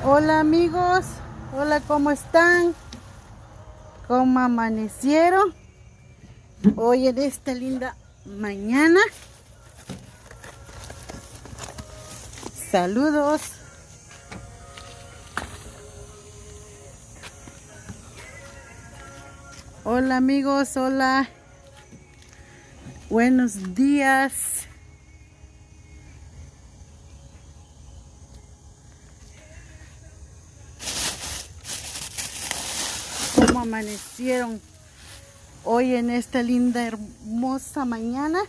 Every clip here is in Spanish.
Hola amigos, hola, ¿cómo están? ¿Cómo amanecieron? Hoy en esta linda mañana. Saludos. Hola amigos, hola. Buenos días. ¿Cómo amanecieron hoy en esta linda, hermosa mañana?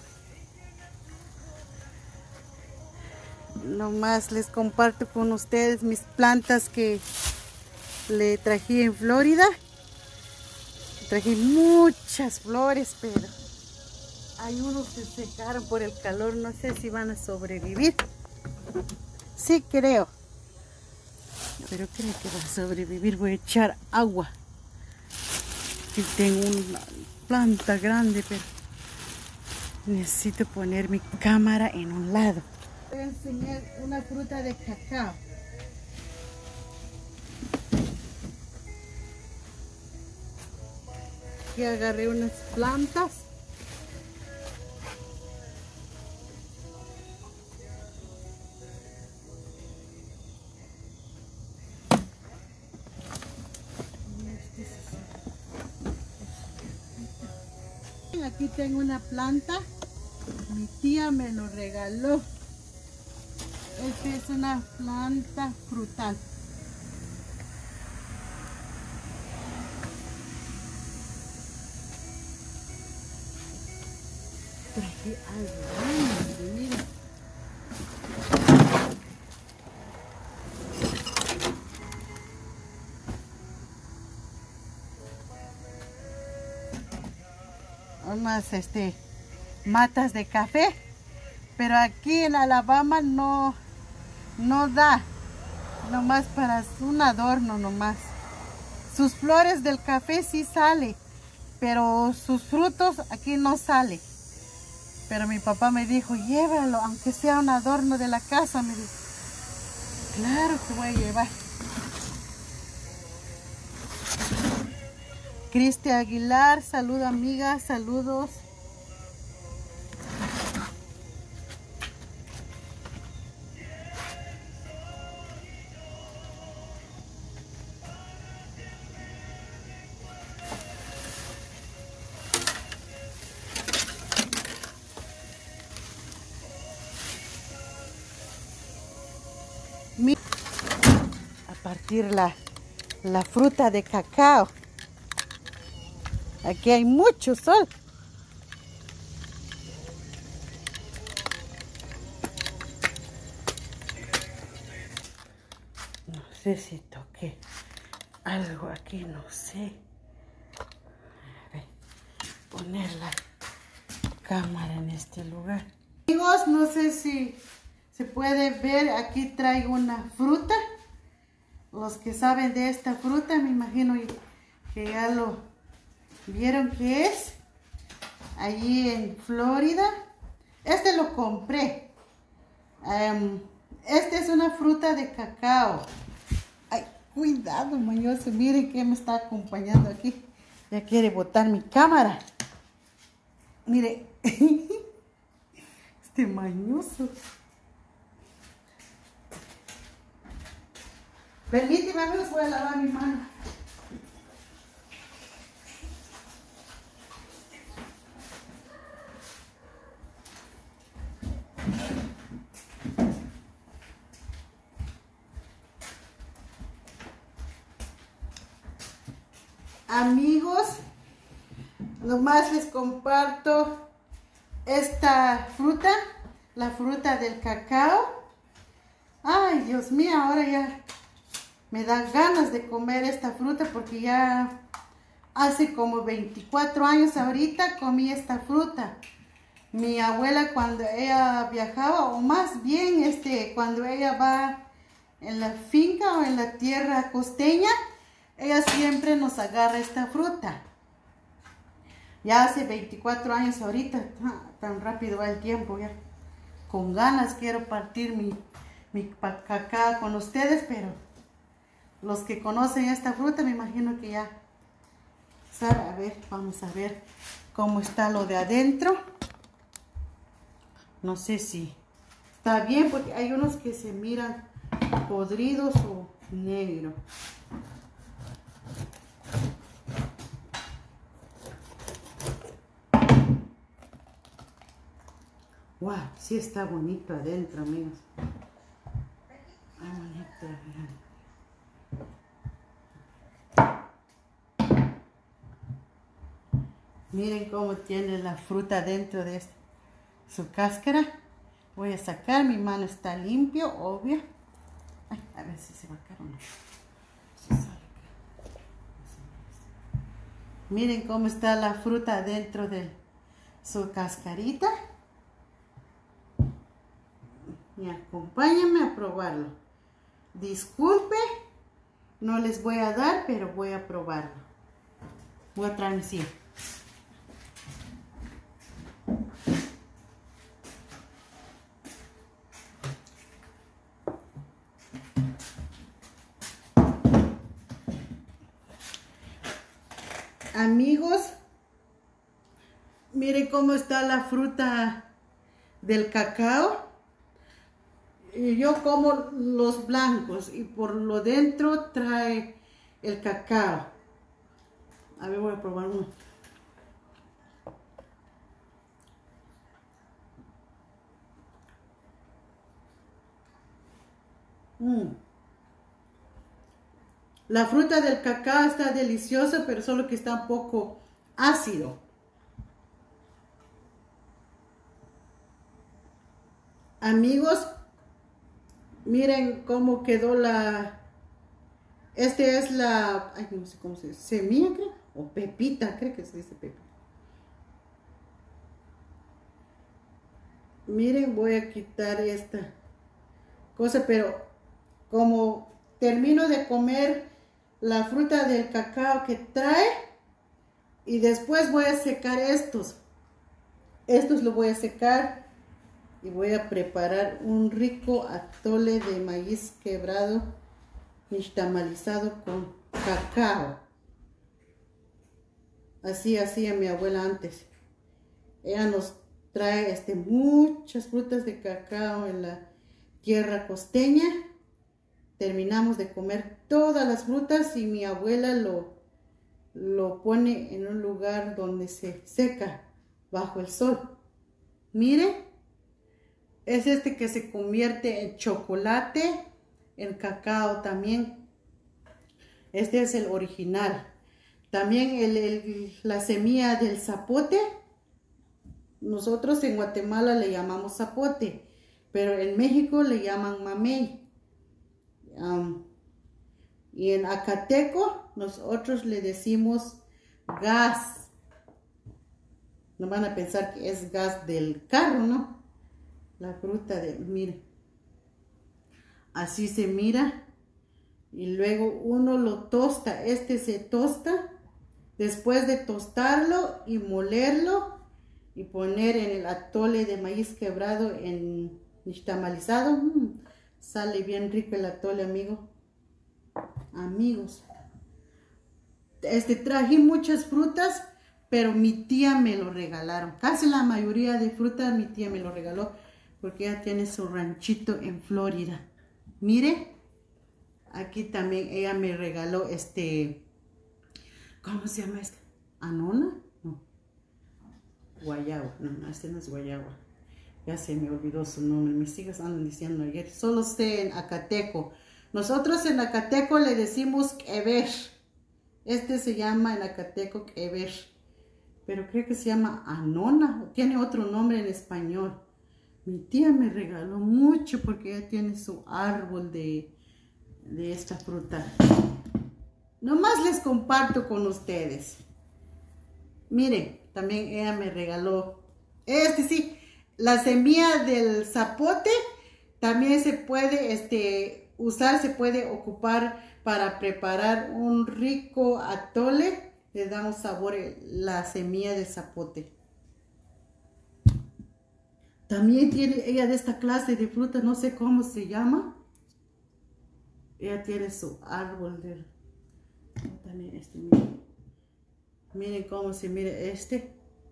Nomás les comparto con ustedes mis plantas que le traje en Florida. Traje muchas flores, pero hay unos que se secaron por el calor. No sé si van a sobrevivir. Sí creo, pero creo que va a sobrevivir. Voy a echar agua. Aquí tengo una planta grande, pero necesito poner mi cámara en un lado. Voy a enseñar una fruta de cacao. Aquí agarré unas plantas. Aquí tengo una planta. Mi tía me lo regaló. Esta es una planta frutal. Traje algo grande, miren. Unas matas de café, pero aquí en Alabama no da, nomás para un adorno nomás. Sus flores del café sí sale, pero sus frutos aquí no sale. Pero mi papá me dijo, llévalo, aunque sea un adorno de la casa, me dijo. Claro que voy a llevar. Cristi Aguilar, saludo amiga, saludos. A partir la fruta de cacao. Aquí hay mucho sol. No sé si toqué algo aquí, no sé. A ver, poner la cámara en este lugar. Amigos, no sé si se puede ver, aquí traigo una fruta. Los que saben de esta fruta, me imagino que ya lo vieron que es. Allí en Florida. Este lo compré. Este es una fruta de cacao. Ay, cuidado, mañoso. Miren que me está acompañando aquí. Ya quiere botar mi cámara. Mire. Este mañoso. Permíteme, amigos, voy a lavar mi mano. Amigos, nomás les comparto esta fruta, la fruta del cacao. Ay, Dios mío, ahora ya me dan ganas de comer esta fruta porque ya hace como 24 años ahorita comí esta fruta. Mi abuela cuando ella viajaba, o más bien cuando ella va en la finca o en la tierra costeña, ella siempre nos agarra esta fruta. Ya hace 24 años ahorita, tan rápido va el tiempo ya. Con ganas quiero partir mi cacao con ustedes, pero Los que conocen esta fruta me imagino que ya saben. A ver, vamos a ver cómo está lo de adentro. No sé si está bien porque hay unos que se miran podridos o negro. Wow, sí está bonito adentro, amigos. Ah, bonito, vean. Miren cómo tiene la fruta dentro de su cáscara. Voy a sacar, mi mano está limpio, obvio. Ay, a ver si se va a caer o no. Si sale acá. Miren cómo está la fruta dentro de su cascarita. Y acompáñenme a probarlo. Disculpe, no les voy a dar, pero voy a probarlo. Voy a traer sí. Amigos, miren cómo está la fruta del cacao. Yo como los blancos y por lo dentro trae el cacao. A ver, voy a probar uno. La fruta del cacao está deliciosa, pero solo que está un poco ácido. Amigos, miren cómo quedó la... Este es la... Ay, no sé cómo se dice. Semilla, creo. O pepita, creo que se dice pepita. Miren, voy a quitar esta cosa, pero como termino de comer la fruta del cacao que trae, y después voy a secar estos. Estos los voy a secar y voy a preparar un rico atole de maíz quebrado nixtamalizado con cacao. Así hacía mi abuela antes. Ella nos trae muchas frutas de cacao en la tierra costeña. Terminamos de comer todas las frutas y mi abuela lo pone en un lugar donde se seca bajo el sol. Miren, es que se convierte en chocolate, en cacao también. Este es el original. También la semilla del zapote. Nosotros en Guatemala le llamamos zapote, pero en México le llaman mamey. Y en Acateco nosotros le decimos gas. No van a pensar que es gas del carro, ¿no? La fruta miren. Así se mira. Y luego uno lo tosta. Se tosta. Después de tostarlo y molerlo y poner en el atole de maíz quebrado en nixtamalizado, sale bien rico el atole, amigos. Traje muchas frutas, pero mi tía me lo regalaron. Casi la mayoría de frutas mi tía me lo regaló porque ella tiene su ranchito en Florida. Mire, aquí también ella me regaló ¿cómo se llama este? ¿Anona? No. Guayaba. No, este no es guayaba. Ya se me olvidó su nombre. Mis hijas andan diciendo ayer. Solo sé en Acateco. Nosotros en Acateco le decimos quever. Se llama en Acateco quever. Pero creo que se llama anona. Tiene otro nombre en español. Mi tía me regaló mucho porque ella tiene su árbol de esta fruta. Nomás les comparto con ustedes. Miren, también ella me regaló sí, la semilla del zapote. También se puede usar, se puede ocupar para preparar un rico atole. Le da un sabor la semilla de zapote. También tiene ella de esta clase de fruta, no sé cómo se llama. Ella tiene su árbol de... También este, miren. Miren cómo se mira este.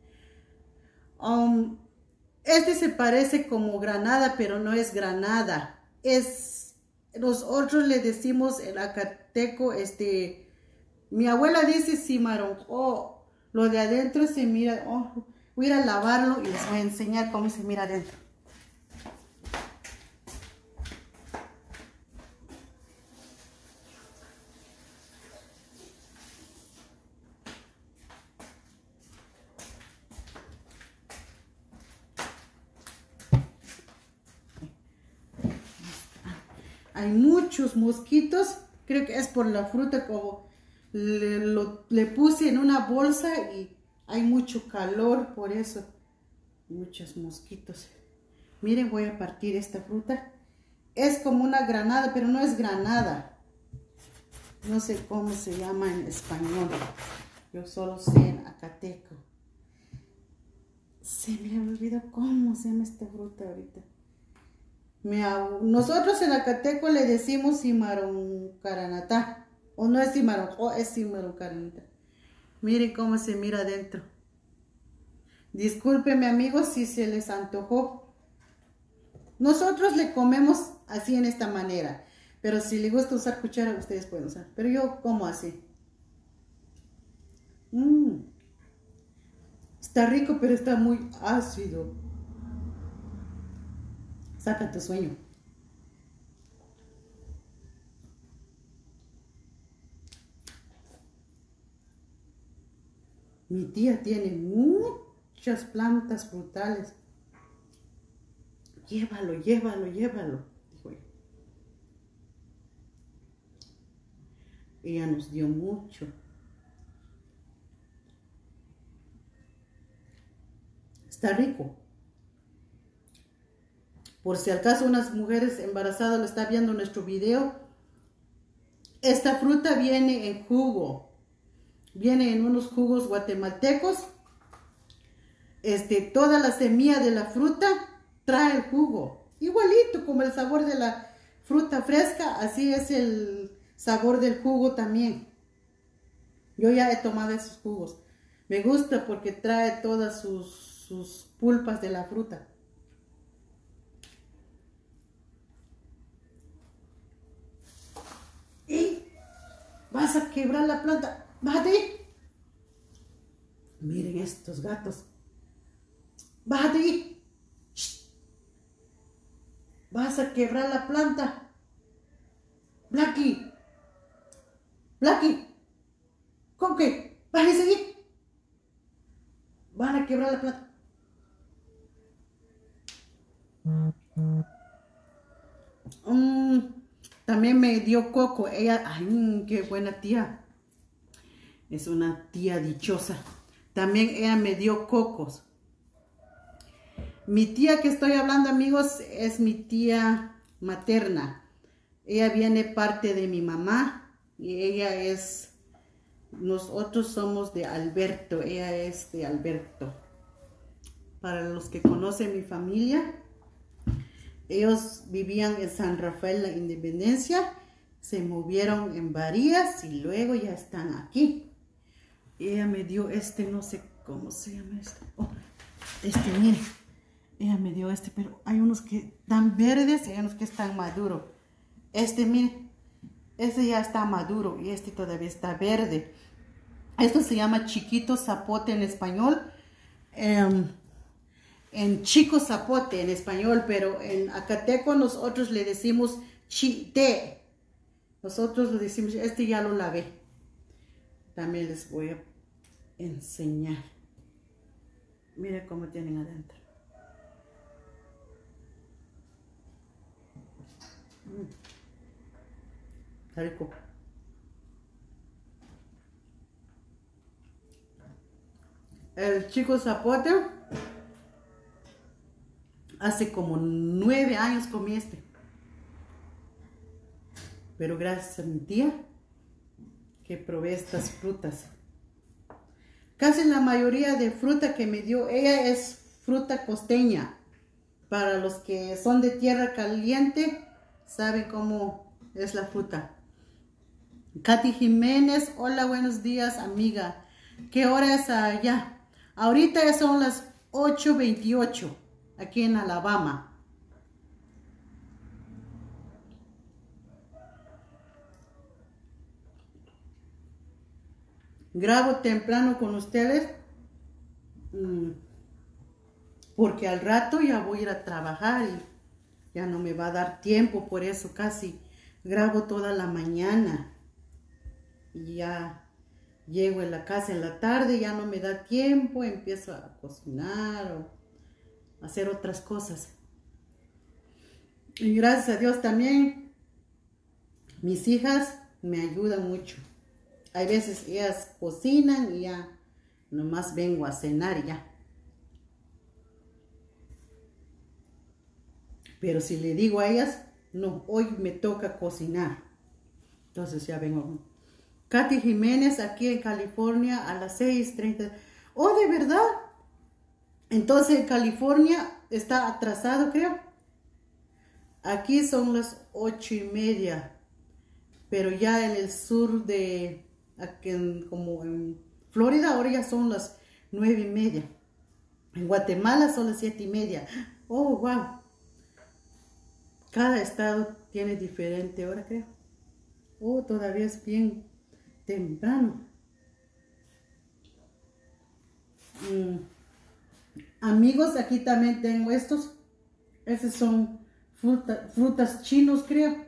Este se parece como granada, pero no es granada. Nosotros le decimos el acateco, mi abuela dice cimarrón. Oh, lo de adentro se mira. Oh, voy a ir a lavarlo y les voy a enseñar cómo se mira adentro. Hay muchos mosquitos, creo que es por la fruta, como le puse en una bolsa y hay mucho calor, por eso muchos mosquitos. Miren, voy a partir esta fruta. Es como una granada, pero no es granada. No sé cómo se llama en español. Yo solo sé en acateco. Se me olvidó cómo se llama esta fruta ahorita. Nosotros en acateco le decimos cimarrón caranatá. O no es cimarrón, o es cimarrón caranatá. Miren cómo se mira adentro. Discúlpenme amigos si se les antojó. Nosotros le comemos así en esta manera. Pero si les gusta usar cuchara, ustedes pueden usar. Pero yo como así. Está rico, pero está muy ácido. Saca tu sueño. Mi tía tiene muchas plantas frutales. Llévalo, llévalo, llévalo, dijo ella. Ella nos dio mucho. Está rico. Por si acaso unas mujeres embarazadas lo están viendo en nuestro video, esta fruta viene en jugo. Viene en unos jugos guatemaltecos. Toda la semilla de la fruta trae el jugo. Igualito como el sabor de la fruta fresca, así es el sabor del jugo también. Yo ya he tomado esos jugos. Me gusta porque trae todas sus pulpas de la fruta. ¡Y! Vas a quebrar la planta. ¡Bájate! Miren estos gatos. ¡Bájate! ¡Shh! Vas a quebrar la planta. Blackie. Blackie. ¿Cómo que? Bájese allí. Van a quebrar la planta. También me dio coco. Ella, ay, qué buena tía. Es una tía dichosa. También ella me dio cocos. Mi tía que estoy hablando, amigos, es mi tía materna. Ella viene parte de mi mamá y ella es... Nosotros somos de Alberto. Ella es de Alberto. Para los que conocen mi familia, ellos vivían en San Rafael, la Independencia, se movieron en Varías y luego ya están aquí. Ella me dio no sé cómo se llama esto. Oh, mire, ella me dio pero hay unos que están verdes y hay unos que están maduros. Mire, ya está maduro y todavía está verde. Esto se llama chiquito zapote en español. En chico zapote en español, pero en acateco nosotros le decimos chite. Nosotros le decimos, ya lo lavé. También les voy a enseñar. Miren cómo tienen adentro. Está rico. El chico zapote, hace como 9 años comí pero gracias a mi tía que probé estas frutas. Casi la mayoría de fruta que me dio ella es fruta costeña. Para los que son de tierra caliente, saben cómo es la fruta. Katy Jiménez, hola, buenos días, amiga. ¿Qué hora es allá? Ahorita ya son las 8:28 aquí en Alabama. Grabo temprano con ustedes porque al rato ya voy a ir a trabajar y ya no me va a dar tiempo, por eso casi grabo toda la mañana y ya llego en la casa en la tarde, ya no me da tiempo, empiezo a cocinar o hacer otras cosas. Y gracias a Dios también mis hijas me ayudan mucho. Hay veces ellas cocinan y ya nomás vengo a cenar y ya. Pero si le digo a ellas, no, hoy me toca cocinar. Entonces ya vengo. Katy Jiménez, aquí en California, a las 6:30. Oh, ¿de verdad? Entonces en California está atrasado, creo. Aquí son las 8:30. Pero ya en el sur de, aquí como en Florida, ahora ya son las 9:30. En Guatemala son las 7:30. Oh, wow. Cada estado tiene diferente hora, creo. Oh, todavía es bien temprano. Amigos, aquí también tengo estos. Estos son frutas chinos, creo.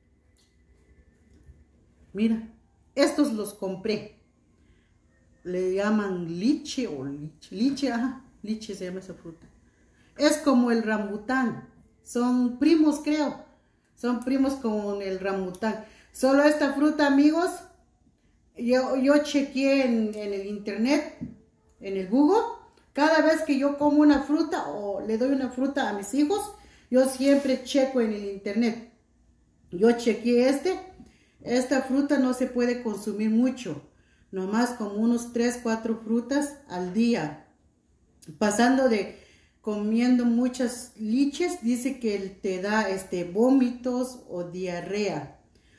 Mira, estos los compré. Le llaman liche o liche, ajá, liche se llama esa fruta. Es como el rambután. Son primos, creo. Son primos con el rambután. Solo esta fruta, amigos, yo chequeé en el internet, en el Google. Cada vez que yo como una fruta o le doy una fruta a mis hijos, yo siempre checo en el internet. Yo chequeé esta fruta no se puede consumir mucho, nomás como unos 3, 4 frutas al día. Pasando de comiendo muchas liches, dice que te da vómitos o diarrea.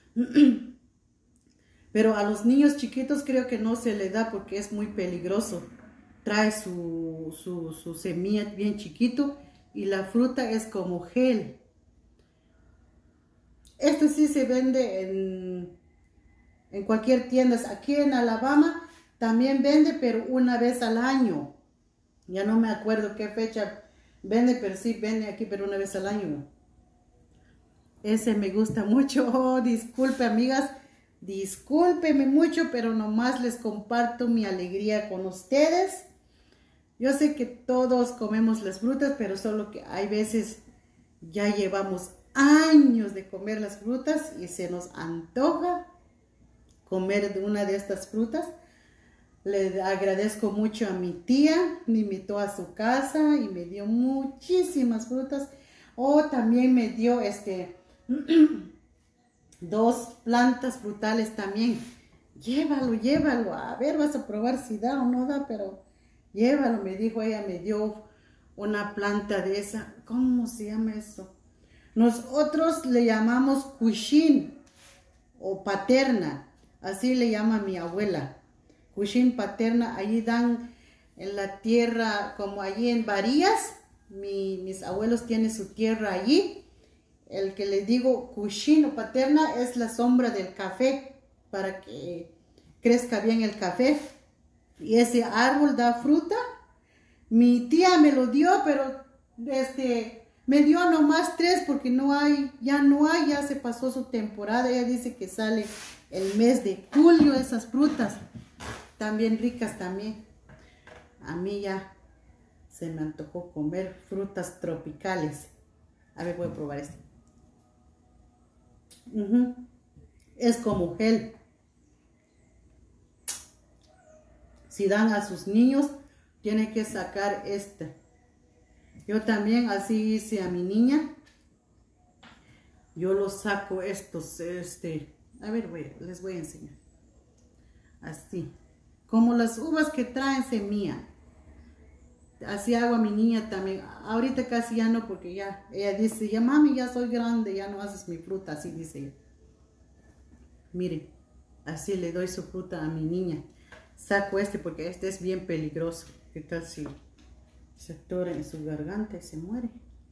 Pero a los niños chiquitos creo que no se le da porque es muy peligroso. Trae su semilla bien chiquito y la fruta es como gel. Esto sí se vende en cualquier tienda. Aquí en Alabama también vende, pero una vez al año. Ya no me acuerdo qué fecha vende, pero sí vende aquí, pero una vez al año. Ese me gusta mucho. Oh, disculpe, amigas. Discúlpeme mucho, pero nomás les comparto mi alegría con ustedes. Yo sé que todos comemos las frutas, pero solo que hay veces ya llevamos años de comer las frutas y se nos antoja comer de una de estas frutas. Le agradezco mucho a mi tía, me invitó a su casa y me dio muchísimas frutas. Oh, también me dio 2 plantas frutales también. Llévalo, a ver, vas a probar si da o no da, pero llévalo, me dijo ella, me dio una planta de esa. ¿Cómo se llama eso? Nosotros le llamamos cushín o paterna, así le llama mi abuela. Cushín paterna, allí dan en la tierra, como allí en Varías, mis abuelos tienen su tierra allí. El que les digo cushín o paterna es la sombra del café, para que crezca bien el café. Y ese árbol da fruta. Mi tía me lo dio, pero me dio nomás 3 porque ya se pasó su temporada. Ella dice que sale el mes de julio esas frutas. También ricas también. A mí ya se me antojó comer frutas tropicales. A ver, voy a probar este. Es como gel. Si dan a sus niños, tienen que sacar este. Yo también así hice a mi niña. Yo los saco estos, a ver, les voy a enseñar. Así. Como las uvas que traen semilla. Así hago a mi niña también. Ahorita casi ya no, porque ya, ella dice, ya mami, ya soy grande, ya no haces mi fruta, así dice ella. Miren, así le doy su fruta a mi niña. Saco este porque este es bien peligroso. ¿Qué tal si se atora en su garganta y se muere?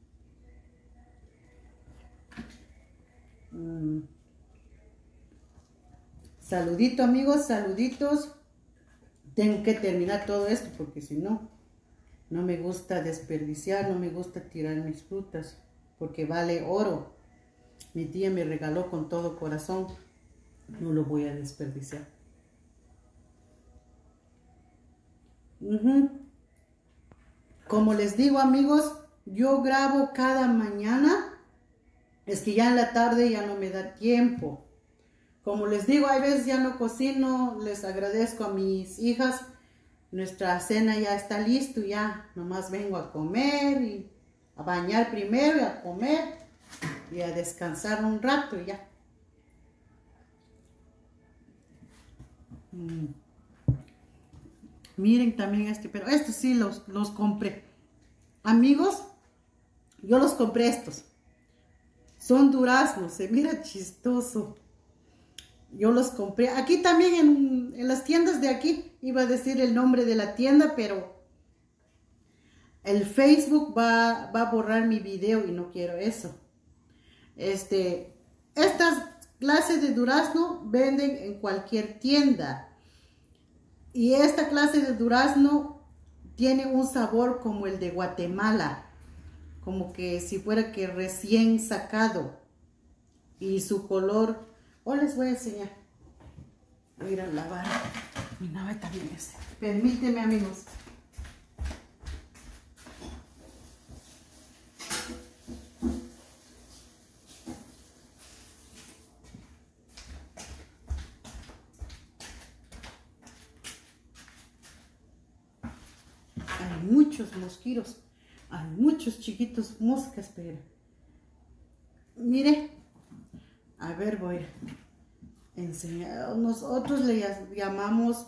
Saludito, amigos, saluditos. Tengo que terminar todo esto porque si no, no me gusta desperdiciar, no me gusta tirar mis frutas porque vale oro. Mi tía me regaló con todo corazón. No lo voy a desperdiciar. Como les digo, amigos, yo grabo cada mañana. Es que ya en la tarde ya no me da tiempo. Como les digo, hay veces ya no cocino. Les agradezco a mis hijas. Nuestra cena ya está listo. Ya nomás vengo a comer y a bañar primero y a comer y a descansar un rato y ya. Miren también este, pero estos sí los compré. Amigos, yo los compré estos. Son duraznos, se mira chistoso. Yo los compré. Aquí también en las tiendas de aquí, iba a decir el nombre de la tienda, pero el Facebook va a borrar mi video y no quiero eso. Estas clases de durazno venden en cualquier tienda. Y esta clase de durazno tiene un sabor como el de Guatemala, como que si fuera que recién sacado. Y su color, les voy a enseñar. Voy a ir a lavar mi nave también. Permíteme, amigos. Hay muchos mosquitos, hay muchos chiquitos moscas, pero mire, a ver, voy a enseñar. Nosotros le llamamos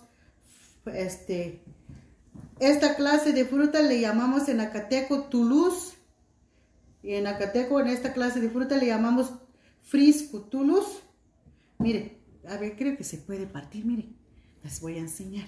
esta clase de fruta le llamamos en Acateco Toulouse, y en Acateco en esta clase de fruta le llamamos Frisco Toulouse. Mire, a ver, creo que se puede partir, mire, les voy a enseñar.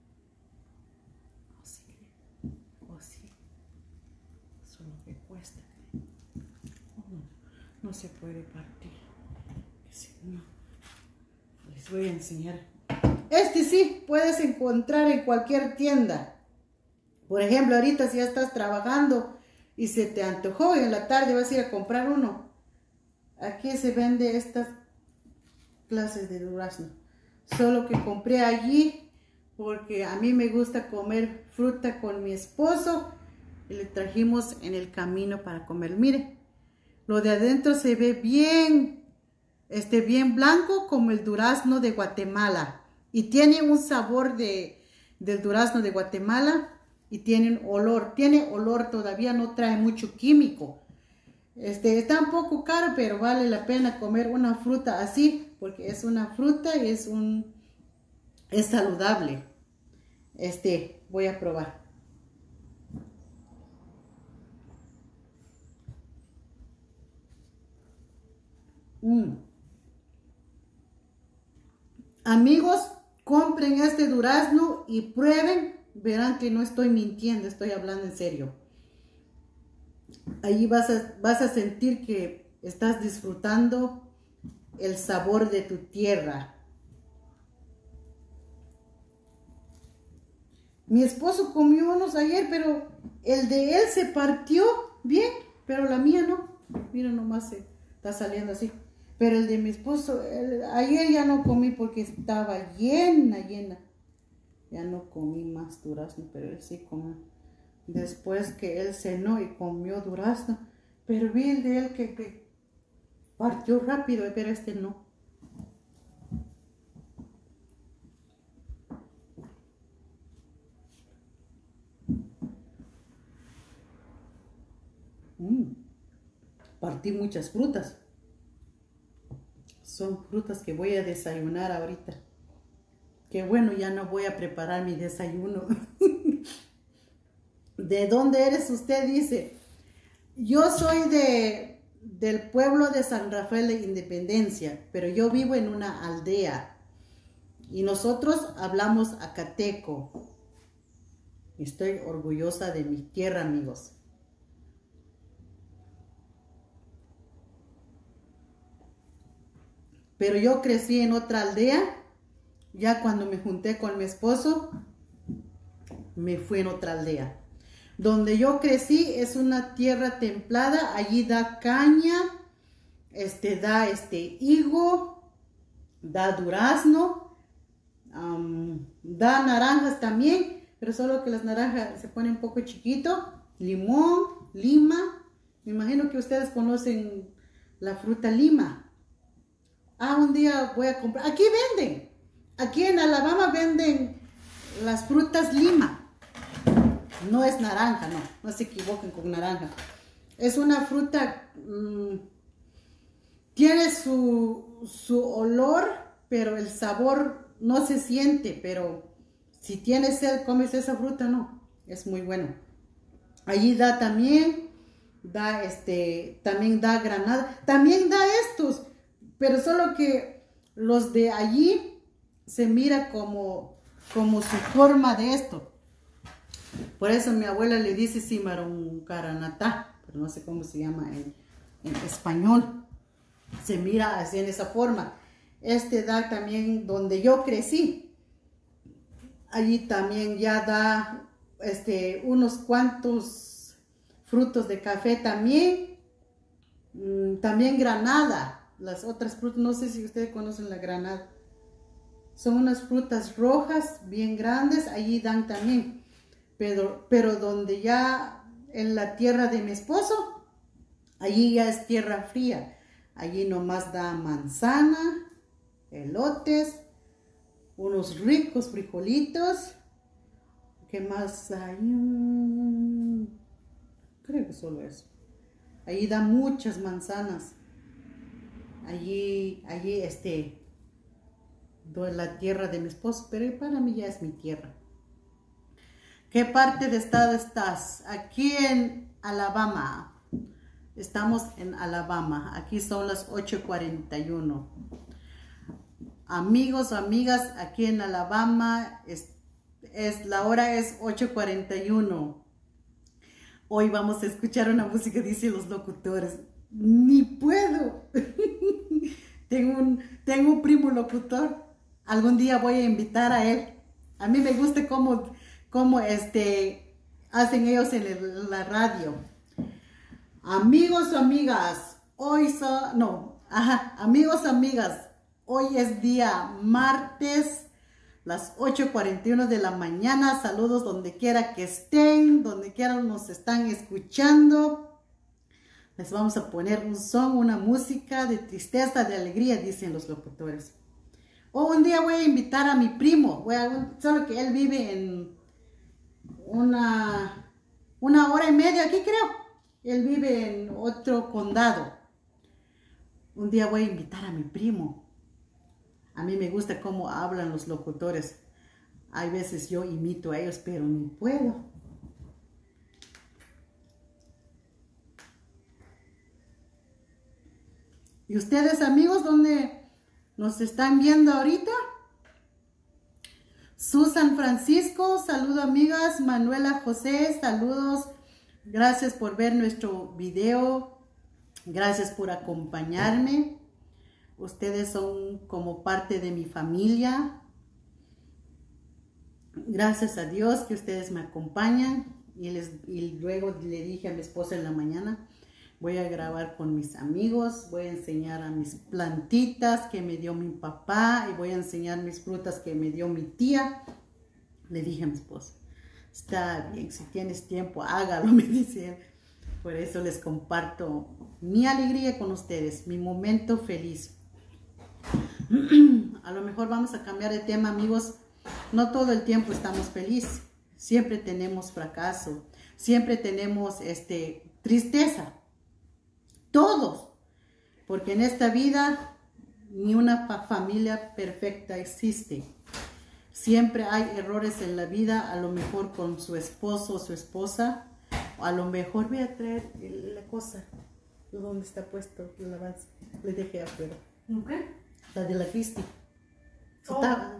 No se puede partir. Si no, les voy a enseñar. Este sí puedes encontrar en cualquier tienda. Por ejemplo, ahorita si ya estás trabajando y se te antojó y en la tarde vas a ir a comprar uno. Aquí se vende estas clases de durazno. Solo que compré allí porque a mí me gusta comer fruta con mi esposo y le trajimos en el camino para comer. Mire. Lo de adentro se ve bien, bien blanco como el durazno de Guatemala. Y tiene un sabor del durazno de Guatemala y tiene olor, todavía no trae mucho químico. Está un poco caro, pero vale la pena comer una fruta así, porque es una fruta y es saludable. Voy a probar. Amigos, compren este durazno y prueben, verán que no estoy mintiendo, estoy hablando en serio. Allí vas a sentir que estás disfrutando el sabor de tu tierra. Mi esposo comió unos ayer, pero el de él se partió bien, pero la mía no. Mira nomás, se está saliendo así. Pero el de mi esposo, ayer ya no comí porque estaba llena. Ya no comí más durazno, pero él sí comió. Después que él cenó y comió durazno, pero vi el de él que partió rápido, pero este no. Partí muchas frutas. Son frutas que voy a desayunar ahorita. Qué bueno, ya no voy a preparar mi desayuno. ¿De dónde eres usted? Dice. Yo soy del pueblo de San Rafael de Independencia, pero yo vivo en una aldea y nosotros hablamos acateco. Estoy orgullosa de mi tierra, amigos. Pero yo crecí en otra aldea. Ya cuando me junté con mi esposo, me fui en otra aldea. Donde yo crecí es una tierra templada. Allí da caña, da higo, da durazno, da naranjas también, pero solo que las naranjas se ponen un poco chiquito. Limón, lima. Me imagino que ustedes conocen la fruta lima. Un día voy a comprar. Aquí venden. Aquí en Alabama venden las frutas lima. No es naranja, no se equivoquen con naranja. Es una fruta, tiene su olor, pero el sabor no se siente. Pero si tienes sed, comes esa fruta, no. Es muy bueno. Allí da también, también da granada. También da estos. Pero solo que los de allí se mira como su forma de esto. Por eso mi abuela le dice cimarrón caranatá, pero no sé cómo se llama en español. Se mira así en esa forma. Da también donde yo crecí. Allí también ya da unos cuantos frutos de café también. También granada. Las otras frutas, no sé si ustedes conocen la granada. Son unas frutas rojas, bien grandes, allí dan también. Pero donde ya en la tierra de mi esposo, allí ya es tierra fría. Allí nomás da manzana, elotes, unos ricos frijolitos. ¿Qué más hay? Creo que solo eso. Allí da muchas manzanas. Allí la tierra de mi esposo, pero para mí ya es mi tierra. ¿Qué parte de estado estás? Aquí en Alabama. Estamos en Alabama. Aquí son las 8:41. Amigos o amigas, aquí en Alabama la hora es 8:41. Hoy vamos a escuchar una música, dicen los locutores. Ni puedo. Tengo un primo locutor. Algún día voy a invitar a él. A mí me gusta cómo hacen ellos en la radio. Amigos o amigas, amigos o amigas, hoy es día martes, las 8:41 de la mañana. Saludos donde quiera que estén, donde quiera nos están escuchando. Les vamos a poner un son, una música de tristeza, de alegría, dicen los locutores. Un día voy a invitar a mi primo, solo que él vive en una hora y media aquí, creo. Él vive en otro condado. Un día voy a invitar a mi primo. A mí me gusta cómo hablan los locutores. Hay veces yo imito a ellos, pero ni puedo. ¿Y ustedes, amigos, dónde nos están viendo ahorita? Susan Francisco, saludo amigas. Manuela José, saludos. Gracias por ver nuestro video. Gracias por acompañarme. Ustedes son como parte de mi familia. Gracias a Dios que ustedes me acompañan. Y luego le dije a mi esposa en la mañana, voy a grabar con mis amigos, voy a enseñar a mis plantitas que me dio mi papá y voy a enseñar mis frutas que me dio mi tía. Le dije a mi esposa, está bien, si tienes tiempo, hágalo, me dice él. Por eso les comparto mi alegría con ustedes, mi momento feliz. A lo mejor vamos a cambiar de tema, amigos. No todo el tiempo estamos felices. Siempre tenemos fracaso. Siempre tenemos tristeza. Todos. Porque en esta vida ni una familia perfecta existe. Siempre hay errores en la vida, a lo mejor con su esposo o su esposa. A lo mejor voy a traer la cosa, ¿Dónde está puesto la alabanza? Le dejé afuera. ¿Qué? La de la Cristi. Oh.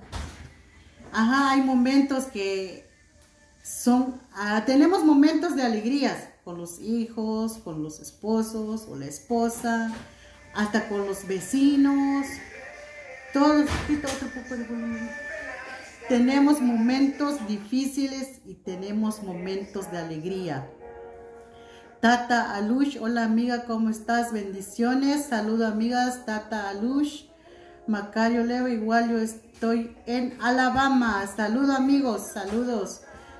Ajá, hay momentos que son, tenemos momentos de alegrías con los hijos, con los esposos o la esposa, hasta con los vecinos. Todos, quita otro poco de volumen. Tenemos momentos difíciles y tenemos momentos de alegría. Tata Alush, hola amiga, ¿cómo estás? Bendiciones, saludo amigas, Tata Alush. Macario Leo, igual yo estoy en Alabama. Saludo amigos, saludos.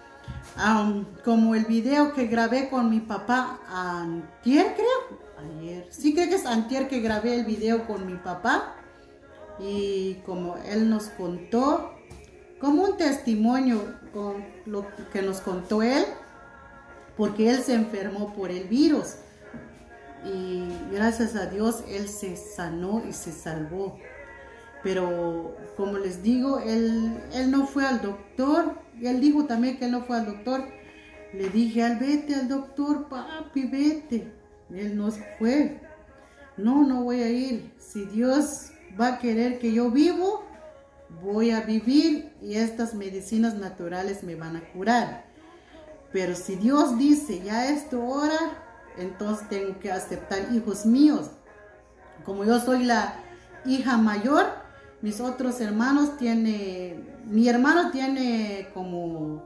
Como el video que grabé con mi papá antier, creo. Ayer. Sí, creo que es antier que grabé el video con mi papá. Y como él nos contó, como un testimonio con lo que nos contó él, porque él se enfermó por el virus. Y gracias a Dios él se sanó y se salvó. Pero como les digo, él no fue al doctor. Y él dijo también que él no fue al doctor. Le dije, vete al doctor, papi, vete. Él no fue. No voy a ir. Si Dios va a querer que yo vivo, voy a vivir y estas medicinas naturales me van a curar. Pero si Dios dice, ya es tu hora, entonces tengo que aceptar hijos míos. Como yo soy la hija mayor, mis otros hermanos mi hermano tiene como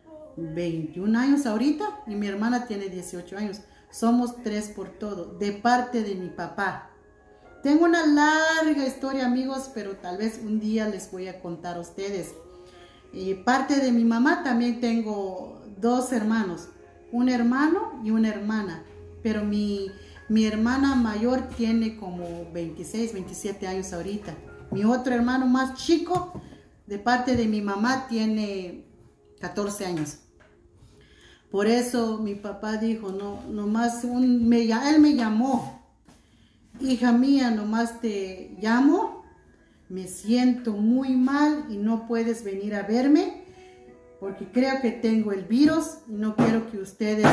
21 años ahorita y mi hermana tiene 18 años. Somos 3 por todo, de parte de mi papá. Tengo una larga historia, amigos, pero tal vez un día les voy a contar a ustedes. Y parte de mi mamá también tengo 2 hermanos, un hermano y una hermana, pero mi hermana mayor tiene como 26, 27 años ahorita. Mi otro hermano más chico, de parte de mi mamá, tiene 14 años. Por eso mi papá dijo, él me llamó, hija mía, nomás te llamo, me siento muy mal y no puedes venir a verme, porque creo que tengo el virus y no quiero que ustedes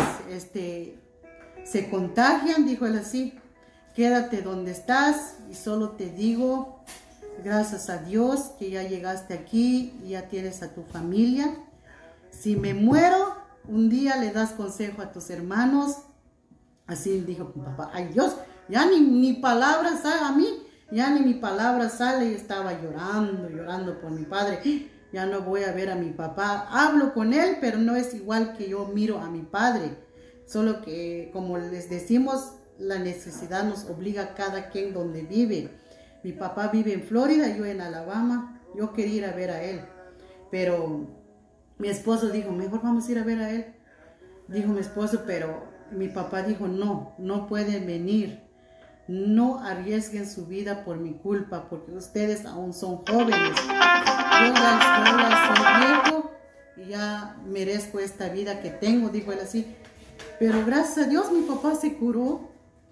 se contagian, dijo él así. Quédate donde estás y solo te digo, gracias a Dios que ya llegaste aquí y ya tienes a tu familia. Si me muero, un día le das consejo a tus hermanos. Así dijo mi papá. Ay Dios, ya ni palabra sale a mí, ya ni mi palabra sale. Y estaba llorando por mi padre. Ya no voy a ver a mi papá. Hablo con él, pero no es igual que yo miro a mi padre. Solo que, como les decimos, la necesidad nos obliga a cada quien donde vive. Mi papá vive en Florida, yo en Alabama. Yo quería ir a ver a él, pero mi esposo dijo, mejor vamos a ir a ver a él. Dijo mi esposo, pero mi papá dijo, no pueden venir. No arriesguen su vida por mi culpa, porque ustedes aún son jóvenes. Yo ya soy viejo y ya merezco esta vida que tengo, dijo él así. Pero gracias a Dios mi papá se curó.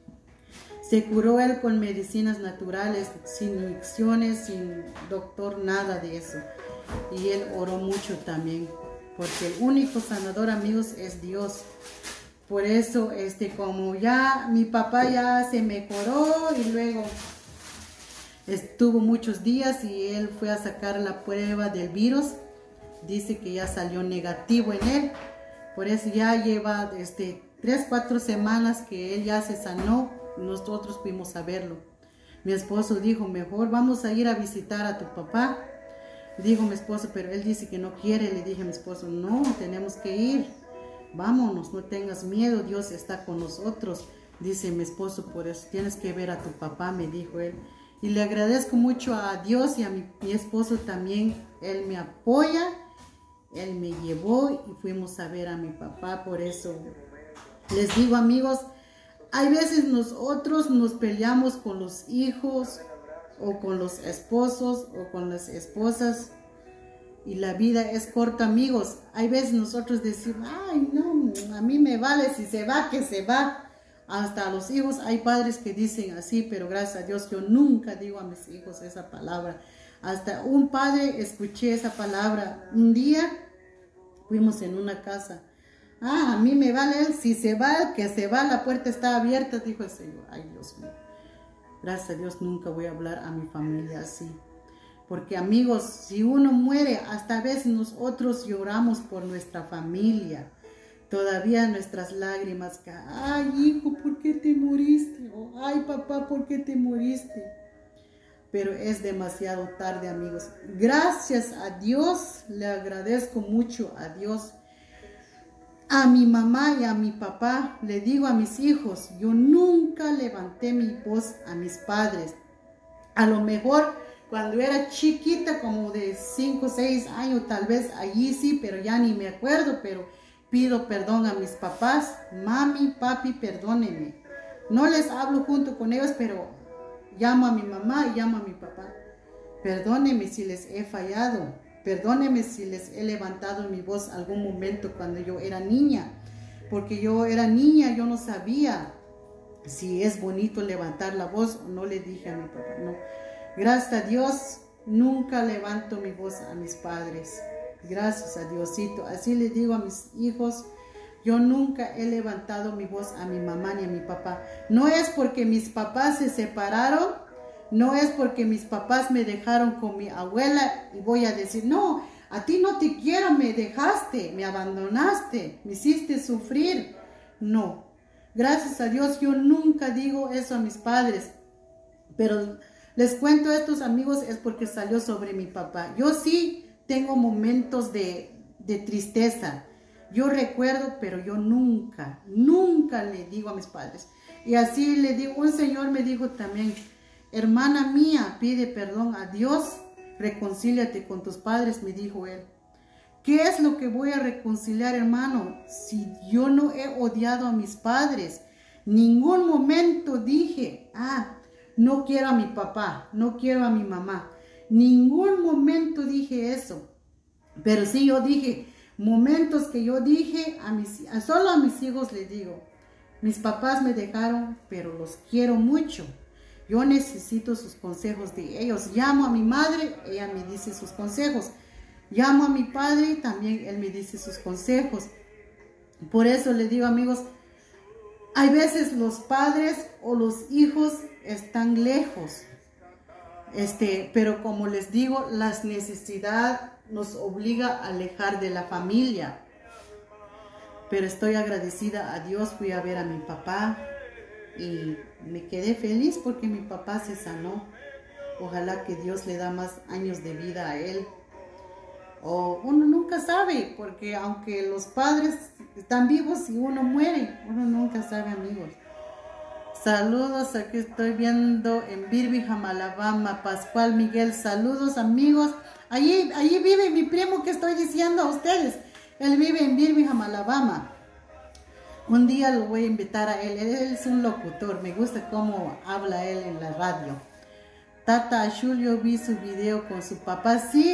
Se curó él con medicinas naturales, sin inyecciones, sin doctor, nada de eso. Y él oró mucho también, porque el único sanador, amigos, es Dios. Por eso, como ya mi papá ya se mejoró y luego estuvo muchos días y él fue a sacar la prueba del virus, dice que ya salió negativo en él. Por eso ya lleva 3-4 semanas que él ya se sanó. Nosotros fuimos a verlo. Mi esposo dijo, mejor vamos a ir a visitar a tu papá. Dijo mi esposo, pero él dice que no quiere. Le dije a mi esposo, no, tenemos que ir. Vámonos, no tengas miedo, Dios está con nosotros. Dice mi esposo, por eso tienes que ver a tu papá, me dijo él. Y le agradezco mucho a Dios y a mi esposo también. Él me apoya, él me llevó y fuimos a ver a mi papá. Por eso les digo, amigos, hay veces nosotros nos peleamos con los hijos o con los esposos o con las esposas y la vida es corta, amigos. Hay veces nosotros decimos, ay no, a mí me vale, si se va, que se va. Hasta a los hijos hay padres que dicen así, pero gracias a Dios yo nunca digo a mis hijos esa palabra. Hasta un padre escuché esa palabra. Un día fuimos en una casa Ah, a mí me vale él, si se va, que se va, la puerta está abierta, dijo el Señor. Ay, Dios mío. Gracias a Dios nunca voy a hablar a mi familia así. Porque amigos, si uno muere, hasta a veces nosotros lloramos por nuestra familia. Todavía nuestras lágrimas caen. Ay, hijo, ¿por qué te moriste? Oh, ay, papá, ¿por qué te moriste? Pero es demasiado tarde, amigos. Gracias a Dios, le agradezco mucho a Dios. A mi mamá y a mi papá, le digo a mis hijos, yo nunca levanté mi voz a mis padres. A lo mejor cuando era chiquita, como de 5 o 6 años, tal vez allí sí, pero ya ni me acuerdo, pero pido perdón a mis papás. Mami, papi, perdónenme. No les hablo junto con ellos, pero llamo a mi mamá y llamo a mi papá. Perdónenme si les he fallado. Perdónenme si les he levantado mi voz algún momento cuando yo era niña. Porque yo era niña, yo no sabía si es bonito levantar la voz o no, le dije a mi papá. No. Gracias a Dios, nunca levanto mi voz a mis padres. Gracias a Diosito. Así les digo a mis hijos, yo nunca he levantado mi voz a mi mamá ni a mi papá. No es porque mis papás se separaron, no es porque mis papás me dejaron con mi abuela y voy a decir, no, a ti no te quiero, me dejaste, me abandonaste, me hiciste sufrir. No, gracias a Dios yo nunca digo eso a mis padres, pero les cuento a estos amigos es porque salió sobre mi papá. Yo sí tengo momentos de tristeza, yo recuerdo, pero yo nunca le digo a mis padres. Y así le digo, un señor me dijo también, hermana mía, pide perdón a Dios, reconcíliate con tus padres, me dijo él. ¿Qué es lo que voy a reconciliar, hermano? Si yo no he odiado a mis padres, ningún momento dije, no quiero a mi papá, no quiero a mi mamá. Ningún momento dije eso. Pero sí yo dije, momentos que yo dije, solo a mis hijos les digo, mis papás me dejaron, pero los quiero mucho. Yo necesito sus consejos de ellos. Llamo a mi madre, ella me dice sus consejos. Llamo a mi padre, también él me dice sus consejos. Por eso les digo, amigos, hay veces los padres o los hijos están lejos. Pero como les digo, la necesidad nos obliga a alejar de la familia. Pero estoy agradecida a Dios, fui a ver a mi papá y me quedé feliz porque mi papá se sanó. Ojalá que Dios le da más años de vida a él. O uno nunca sabe, porque aunque los padres están vivos y uno muere, uno nunca sabe, amigos. Saludos, aquí estoy viendo en Birmingham, Alabama, Pascual Miguel. Saludos, amigos. Allí vive mi primo que estoy diciendo a ustedes. Él vive en Birmingham, Alabama. Un día lo voy a invitar a él. Él es un locutor. Me gusta cómo habla él en la radio. Tata Julio, vi su video con su papá. Sí,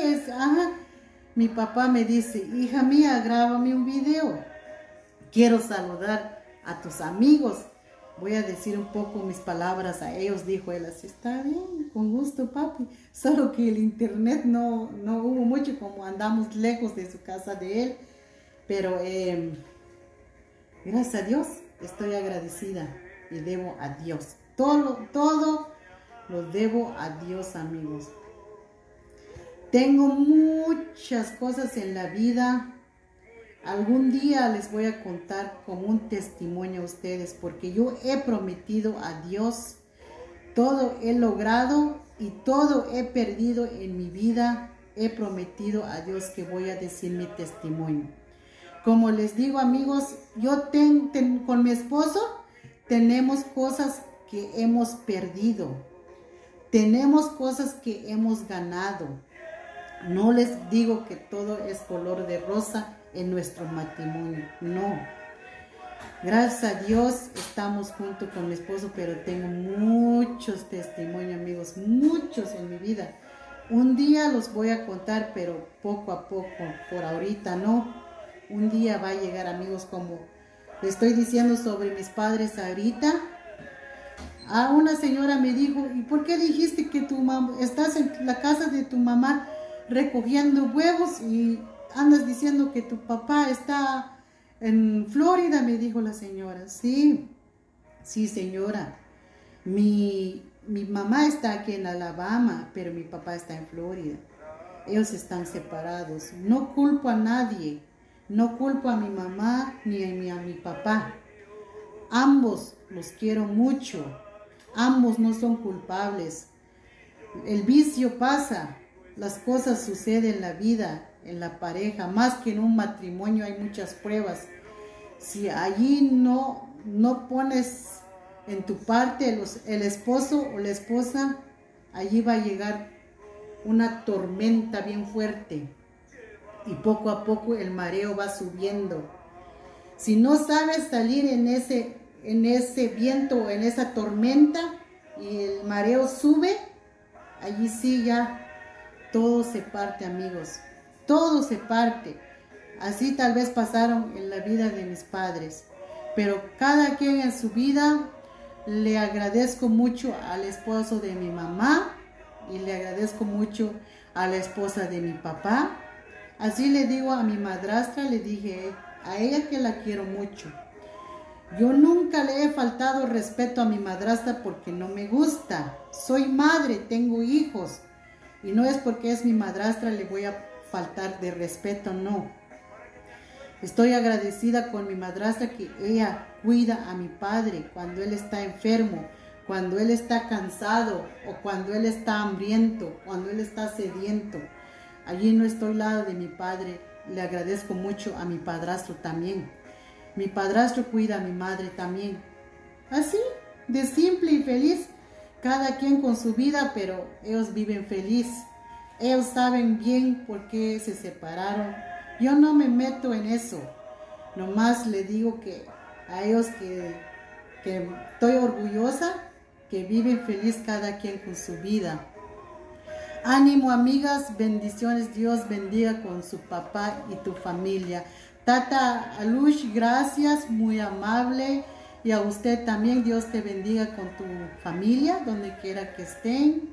mi papá me dice, hija mía, grábame un video. Quiero saludar a tus amigos. Voy a decir un poco mis palabras a ellos, dijo él. Así, está bien, con gusto, papi. Solo que el internet no hubo mucho, como andamos lejos de su casa de él. Pero gracias a Dios, estoy agradecida y debo a Dios. Todo lo debo a Dios, amigos. Tengo muchas cosas en la vida. Algún día les voy a contar como un testimonio a ustedes, porque yo he prometido a Dios, todo he logrado y todo he perdido en mi vida. He prometido a Dios que voy a decir mi testimonio. Como les digo, amigos, yo con mi esposo tenemos cosas que hemos perdido. Tenemos cosas que hemos ganado. No les digo que todo es color de rosa en nuestro matrimonio, no. Gracias a Dios estamos juntos con mi esposo, pero tengo muchos testimonios, amigos, muchos en mi vida. Un día los voy a contar, pero poco a poco, por ahorita no. Un día va a llegar, amigos, como le estoy diciendo sobre mis padres ahorita. Una señora me dijo, ¿y por qué dijiste que tu mamá estás en la casa de tu mamá recogiendo huevos y andas diciendo que tu papá está En Florida, me dijo la señora. Sí, sí, señora. Mi mamá está aquí en Alabama, pero mi papá está en Florida. Ellos están separados. No culpo a nadie. No culpo a mi mamá ni a mi papá. Ambos los quiero mucho. Ambos no son culpables. El vicio pasa. Las cosas suceden en la vida, en la pareja. Más que en un matrimonio hay muchas pruebas. Si allí no pones en tu parte el esposo o la esposa, allí va a llegar una tormenta bien fuerte. Y poco a poco el mareo va subiendo. Si no sabes salir en ese viento, en esa tormenta, y el mareo sube, allí sí ya todo se parte, amigos. Todo se parte. Así tal vez pasaron en la vida de mis padres. Pero cada quien en su vida, le agradezco mucho al esposo de mi mamá y le agradezco mucho a la esposa de mi papá. Así le digo a mi madrastra, le dije a ella que la quiero mucho. Yo nunca le he faltado respeto a mi madrastra porque no me gusta. Soy madre, tengo hijos. Y no es porque es mi madrastra le voy a faltar de respeto, no. Estoy agradecida con mi madrastra que ella cuida a mi padre cuando él está enfermo, cuando él está cansado o cuando él está hambriento, cuando él está sediento. Allí no estoy al lado de mi padre. Le agradezco mucho a mi padrastro también. Mi padrastro cuida a mi madre también. Así, de simple y feliz. Cada quien con su vida, pero ellos viven feliz. Ellos saben bien por qué se separaron. Yo no me meto en eso. Nomás le digo que a ellos que estoy orgullosa, que viven feliz cada quien con su vida. Ánimo, amigas, bendiciones, Dios bendiga con su papá y tu familia. Tata Alush, gracias, muy amable. Y a usted también, Dios te bendiga con tu familia, donde quiera que estén.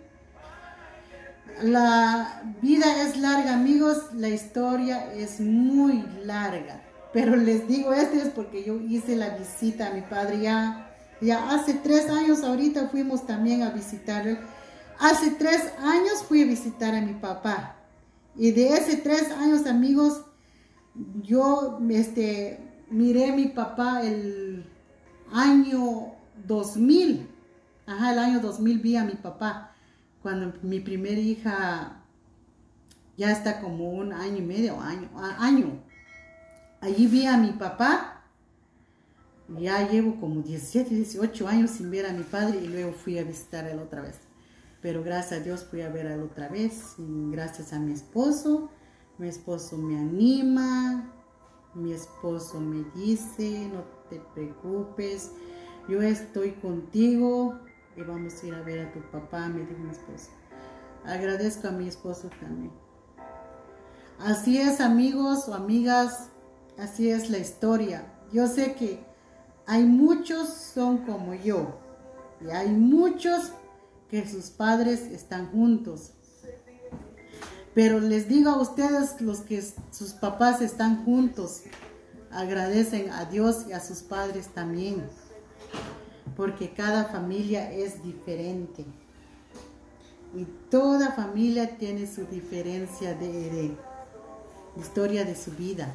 La vida es larga, amigos, la historia es muy larga. Pero les digo, esto es porque yo hice la visita a mi padre ya hace 3 años, ahorita fuimos también a visitarlo. Hace 3 años fui a visitar a mi papá. Y de ese 3 años, amigos, yo miré a mi papá el año 2000. El año 2000 vi a mi papá. Cuando mi primera hija ya está como 1 año y medio, año. Allí vi a mi papá. Ya llevo como 17, 18 años sin ver a mi padre y luego fui a visitar a él otra vez. Pero gracias a Dios fui a ver a él otra vez. Y gracias a mi esposo me anima. Mi esposo me dice, no te preocupes, yo estoy contigo y vamos a ir a ver a tu papá, me dijo mi esposo. Agradezco a mi esposo también. Así es, amigos o amigas, así es la historia. Yo sé que hay muchos son como yo y hay muchos que sus padres están juntos. Pero les digo a ustedes, los que sus papás están juntos, agradecen a Dios y a sus padres también, porque cada familia es diferente y toda familia tiene su diferencia de historia de su vida.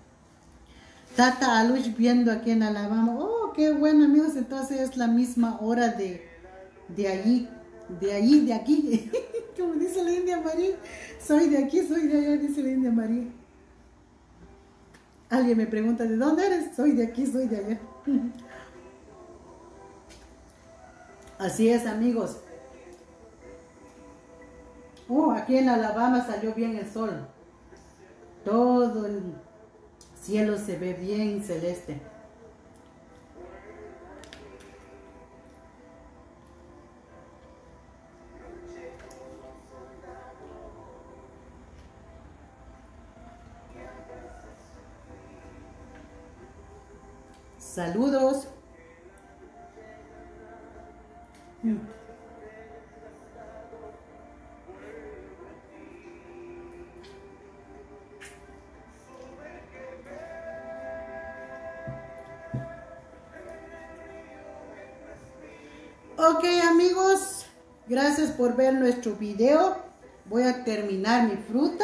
Tata Alush viendo aquí en Alabama. Oh, qué bueno, amigos, entonces es la misma hora de allí, de aquí. Como dice la India María, soy de aquí, soy de allá, dice la India María. Alguien me pregunta, ¿de dónde eres? Soy de aquí, soy de allá. Así es, amigos. Oh, aquí en Alabama salió bien el sol. Todo el cielo se ve bien celeste. Saludos. Ok amigos, gracias por ver nuestro video. Voy a terminar mi fruta.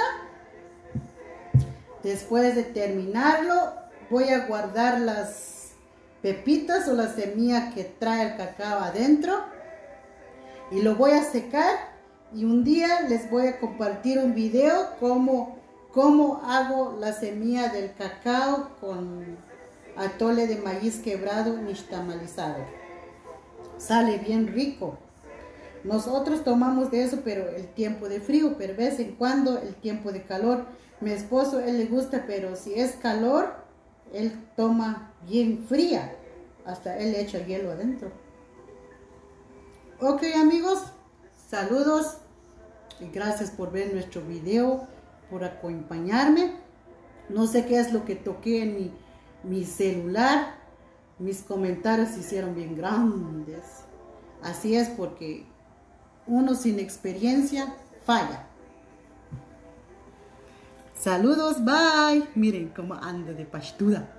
Después de terminarlo, voy a guardar las pepitas o la semilla que trae el cacao adentro. Y lo voy a secar. Y un día les voy a compartir un video cómo hago la semilla del cacao con atole de maíz quebrado nixtamalizado. Sale bien rico. Nosotros tomamos de eso, pero el tiempo de frío, pero de vez en cuando el tiempo de calor. Mi esposo, él le gusta, pero si es calor, él toma bien fría. Hasta él le echa el hielo adentro. Ok amigos, saludos y gracias por ver nuestro video, por acompañarme. No sé qué es lo que toqué en mi celular. Mis comentarios se hicieron bien grandes. Así es porque uno sin experiencia falla. Saludos, bye. Miren cómo ando de pastuda.